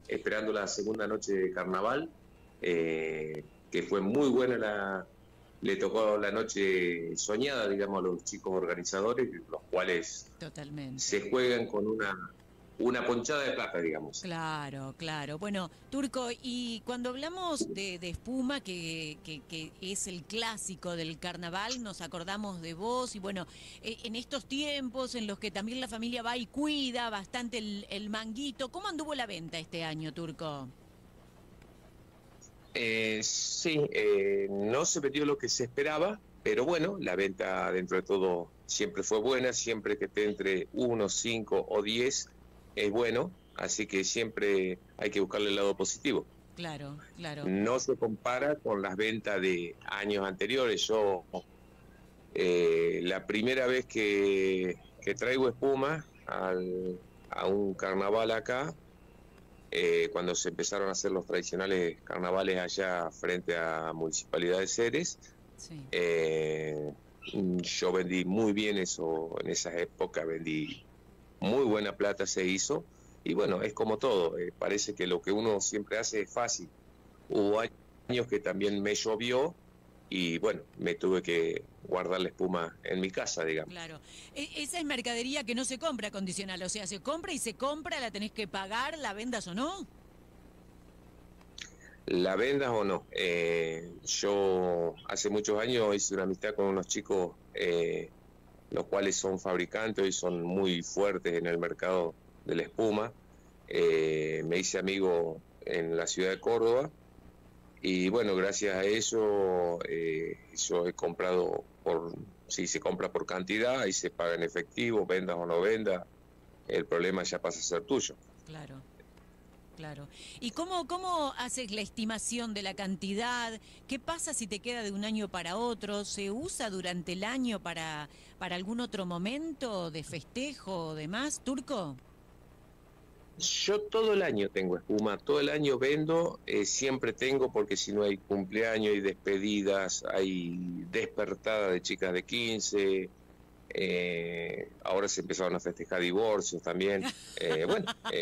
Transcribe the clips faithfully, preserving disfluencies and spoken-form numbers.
esperando la segunda noche de carnaval, eh, que fue muy buena la... Le tocó la noche soñada, digamos, a los chicos organizadores, los cuales Totalmente. se juegan con una, una ponchada de plata, digamos. Claro, claro. Bueno, Turco, y cuando hablamos de, de espuma, que, que, que es el clásico del carnaval, nos acordamos de vos y bueno, eh, en estos tiempos en los que también la familia va y cuida bastante el, el manguito, ¿cómo anduvo la venta este año, Turco? Eh, sí, eh, no se vendió lo que se esperaba, pero bueno, la venta dentro de todo siempre fue buena, siempre que esté entre uno, cinco o diez es bueno, así que siempre hay que buscarle el lado positivo. Claro, claro. No se compara con las ventas de años anteriores. Yo, eh, la primera vez que, que traigo espuma al, a un carnaval acá, eh, cuando se empezaron a hacer los tradicionales carnavales allá frente a Municipalidad de Ceres, Sí. eh, yo vendí muy bien eso, en esas épocas vendí muy buena plata se hizo, y bueno, es como todo, eh, parece que lo que uno siempre hace es fácil. Hubo años que también me llovió y bueno, me tuve que guardar la espuma en mi casa, digamos. Claro. E- esa es mercadería que no se compra condicional, o sea, se compra y se compra, la tenés que pagar, la vendas o no. La vendas o no. Eh, yo hace muchos años hice una amistad con unos chicos, eh, los cuales son fabricantes y son muy fuertes en el mercado de la espuma. Eh, me hice amigo en la ciudad de Córdoba y bueno, gracias a eso eh, yo he comprado por, si se compra por cantidad y se paga en efectivo, vendas o no vendas, el problema ya pasa a ser tuyo. Claro. Claro. ¿Y cómo, cómo haces la estimación de la cantidad? ¿Qué pasa si te queda de un año para otro? ¿Se usa durante el año para, para algún otro momento de festejo o demás, Turco? Yo todo el año tengo espuma, todo el año vendo, eh, siempre tengo porque si no hay cumpleaños, hay despedidas, hay despertadas de chicas de quince, eh, ahora se empezaron a festejar divorcios también. Eh, bueno, eh,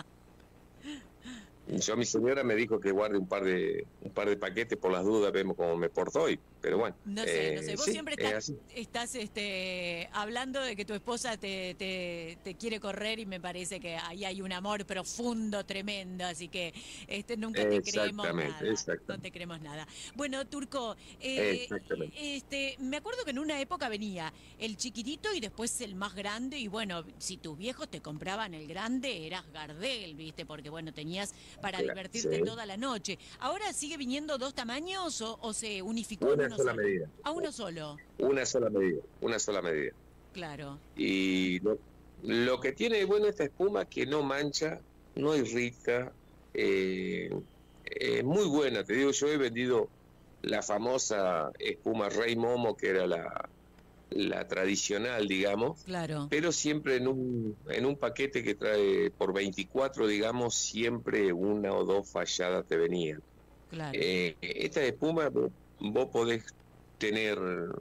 yo mi señora me dijo que guarde un par de un par de paquetes por las dudas, vemos cómo me porto hoy, pero bueno, No sé, no eh, sé. Vos sí, siempre es estás, así. estás este, hablando de que tu esposa te, te, te quiere correr y me parece que ahí hay un amor profundo, tremendo, así que este, nunca te creemos Exactamente, nada. No te exactamente, creemos nada. Bueno, Turco, eh, exactamente. este, me acuerdo que en una época venía el chiquitito y después el más grande, y bueno, si tus viejos te compraban el grande, eras Gardel, ¿viste? Porque bueno, tenías para Claro, divertirte sí. toda la noche. ¿Ahora sigue viniendo dos tamaños o, o se unificó en Una uno sola solo? medida, A uno solo, una sola medida, una sola medida. claro. Y lo, lo que tiene de bueno esta espuma es que no mancha, no irrita, eh, es muy buena. Te digo, yo he vendido la famosa espuma Rey Momo, que era la, la tradicional, digamos, Claro, pero siempre en un, en un paquete que trae por veinticuatro, digamos, siempre una o dos falladas te venían. claro. Eh, esta espuma vos, vos podés tener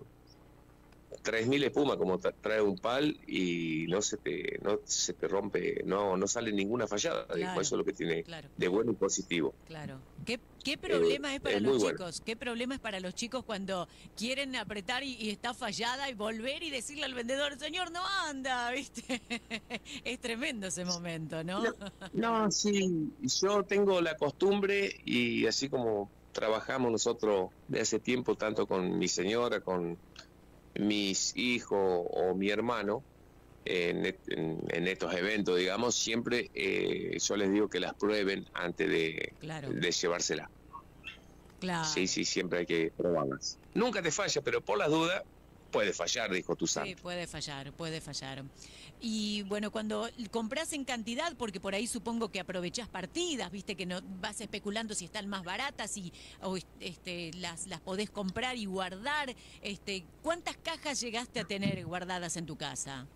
tres mil espumas como tra- trae un pal y no se te no se te rompe, no no sale ninguna fallada, digamos, Claro, eso es lo que tiene claro, de bueno y positivo. claro. ¿Qué, qué Eh, problema es para es los muy bueno. chicos? ¿Qué problema es para los chicos cuando quieren apretar y, y está fallada y volver y decirle al vendedor, señor, no anda, ¿viste? Es tremendo ese momento, No, ¿no? no, sí, yo tengo la costumbre y así como trabajamos nosotros de hace tiempo, tanto con mi señora, con mis hijos o mi hermano, en, en, en estos eventos, digamos, siempre eh, yo les digo que las prueben antes de, Claro, de llevárselas. Sí, claro. sí, siempre hay que probarlas. Nunca te falla, pero por las dudas puede fallar, dijo tu Sí, santo. puede fallar, puede fallar. Y bueno, cuando compras en cantidad, porque por ahí supongo que aprovechás partidas, viste que no vas especulando si están más baratas y o este las las podés comprar y guardar, este, ¿cuántas cajas llegaste a tener guardadas en tu casa?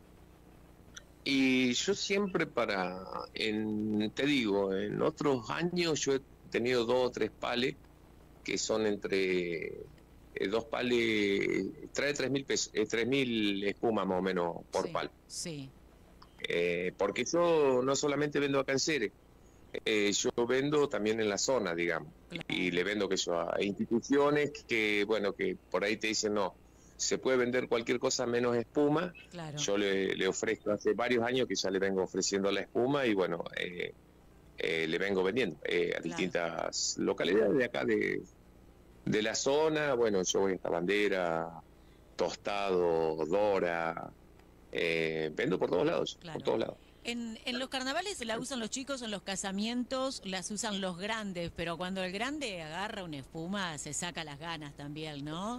Y yo siempre para, en, te digo, en otros años yo he tenido dos o tres pales que son entre eh, dos pales, trae tres mil pesos, eh, tres mil espumas más o menos por Sí, pal. sí, Eh, porque yo no solamente vendo acá en Ceres, eh, yo vendo también en la zona, digamos, Claro. y le vendo que yo a instituciones que, bueno, que por ahí te dicen, no, se puede vender cualquier cosa menos espuma. Claro. Yo le, le ofrezco hace varios años que ya le vengo ofreciendo la espuma y bueno, eh, eh, le vengo vendiendo eh, a Claro. distintas localidades de acá de, de la zona. Bueno, yo voy hasta Bandera, Tostado, Dora, eh, vendo por todos lados, Claro. por todos lados. En, en los carnavales la usan los chicos, en los casamientos las usan los grandes, pero cuando el grande agarra una espuma se saca las ganas también, ¿no?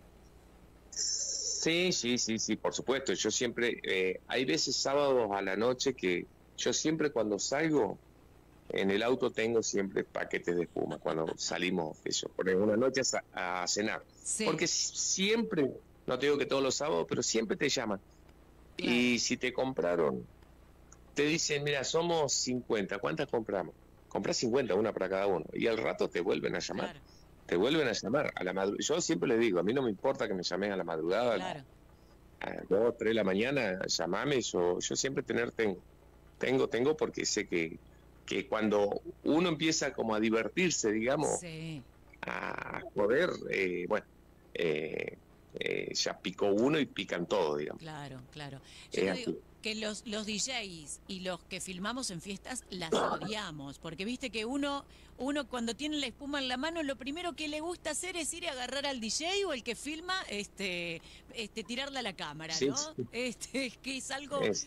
Sí, sí, sí, sí, por supuesto. Yo siempre, eh, hay veces sábados a la noche que yo siempre cuando salgo en el auto tengo siempre paquetes de espuma cuando salimos, eso, por una noche a, a cenar. Sí. Porque siempre, no te digo que todos los sábados, pero siempre te llaman. Claro. Y si te compraron, te dicen, mira, somos cincuenta, ¿cuántas compramos? Comprás cincuenta, una para cada uno. Y al rato te vuelven a llamar. Claro. Te vuelven a llamar a la madrugada. Yo siempre les digo, a mí no me importa que me llamen a la madrugada, Claro. a las dos, tres de la mañana, llamame. Yo, yo siempre tener tengo, tengo, tengo, porque sé que, que cuando uno empieza como a divertirse, digamos, Sí. a joder, eh, bueno, eh, eh, ya picó uno y pican todos, digamos. Claro, claro. Yo Es te así. digo que los, los D Js y los que filmamos en fiestas las odiamos, porque viste que uno, uno cuando tiene la espuma en la mano, lo primero que le gusta hacer es ir a agarrar al D J o el que filma, este, este, tirarla a la cámara, Sí, ¿no? sí. Este, que es algo Es-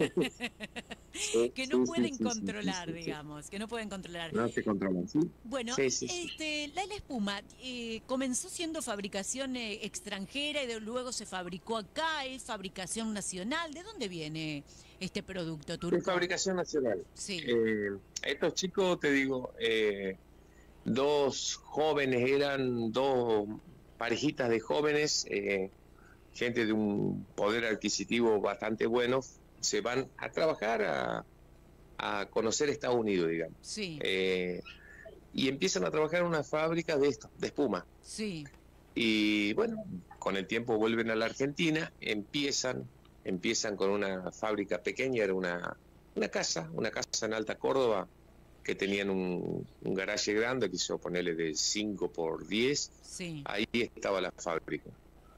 que no sí, pueden sí, sí, sí, controlar, sí, sí. digamos, que no pueden controlar. No se controlan, ¿sí? Bueno, Sí, sí, sí. este, la, la espuma eh, comenzó siendo fabricación eh, extranjera y de, luego se fabricó acá, es fabricación nacional. ¿De dónde viene este producto, De Turco? fabricación nacional. Sí, Eh, estos chicos, te digo, eh, dos jóvenes, eran dos parejitas de jóvenes, eh, gente de un poder adquisitivo bastante bueno, se van a trabajar a, a conocer Estados Unidos, digamos. sí, Eh, y empiezan a trabajar en una fábrica de esto, de espuma. sí, Y bueno, con el tiempo vuelven a la Argentina, empiezan, empiezan con una fábrica pequeña, era una, una casa, una casa en Alta Córdoba, que tenían un, un garaje grande, quiso ponerle de cinco por diez, sí. ahí estaba la fábrica.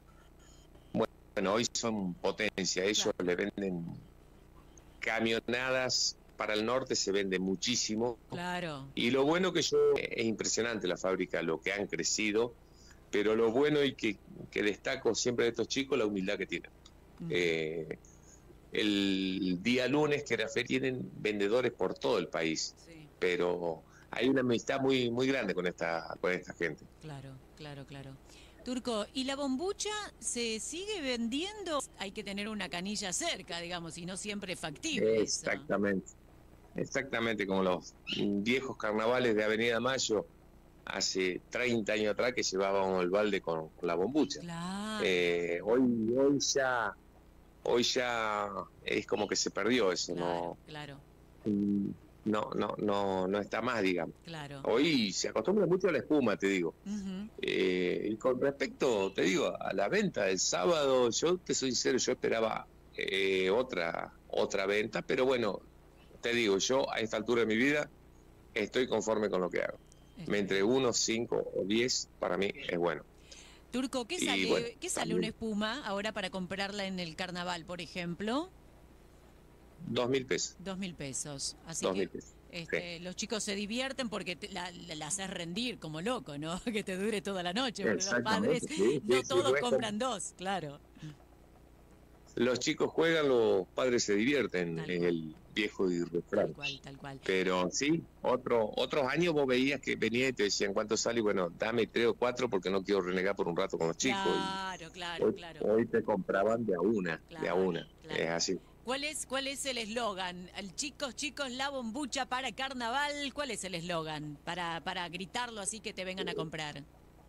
Bueno, hoy son potencia, ellos Claro. le venden camionadas, para el norte se vende muchísimo. Claro, Y lo bueno que yo, es impresionante la fábrica, lo que han crecido, pero lo bueno y que, que destaco siempre de estos chicos, la humildad que tienen. mm, Eh, el día lunes, que era feria, tienen vendedores por todo el país, sí, pero hay una amistad muy muy grande con esta con esta gente. claro, claro, claro. Turco, ¿y la bombucha se sigue vendiendo? Hay que tener una canilla cerca, digamos, y no siempre es factible eso. Exactamente, exactamente como los viejos carnavales de Avenida Mayo hace treinta años atrás, que llevábamos el balde con, con la bombucha. Claro, Eh, hoy, hoy ya hoy ya es como que se perdió eso, claro, claro, no, no, no, no, no está más, digamos. claro. Hoy se acostumbra mucho a la espuma, te digo. Ujú, Eh, y con respecto, te digo, a la venta del sábado, yo te soy sincero, yo esperaba eh, otra, otra venta, pero bueno, te digo, yo a esta altura de mi vida estoy conforme con lo que hago. está Me bien. entre uno, cinco o diez, para mí es bueno. Turco, ¿qué Y sale, bueno, ¿qué sale también. una espuma ahora para comprarla en el carnaval, por ejemplo? Dos mil pesos. Dos mil pesos. Así Dos que mil pesos. este, los chicos se divierten porque te- la, la, la haces rendir como loco, ¿no? Que te dure toda la noche, porque los padres Exactamente, sí, no sí, sí, todos no es como- compran dos, claro. Los chicos juegan, los padres se divierten, Tal es cual. el viejo y Tal refrán. cual, tal cual. Pero sí, otro, otros años vos veías que venía y te decían cuánto sale, y bueno, dame tres o cuatro porque no quiero renegar por un rato con los chicos. Claro, Y claro, hoy, claro. hoy te compraban de a una, de a Claro, una. claro. Es así. ¿Cuál es, cuál es el eslogan? El chicos, chicos, la bombucha para carnaval. ¿Cuál es el eslogan? Para, para gritarlo así que te vengan a comprar.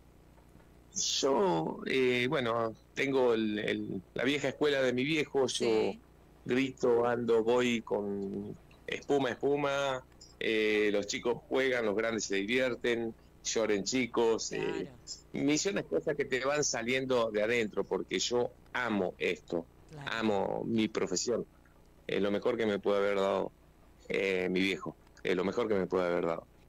Yo, eh, bueno, tengo el- el- la vieja escuela de mi viejo, yo Sí. grito, ando, voy con espuma, espuma, eh, los chicos juegan, los grandes se divierten, lloren chicos, eh, Claro, millones de cosas que te van saliendo de adentro, porque yo amo esto, claro. amo mi profesión, es lo mejor que me puede haber dado eh, mi viejo. es lo mejor que me puede haber dado.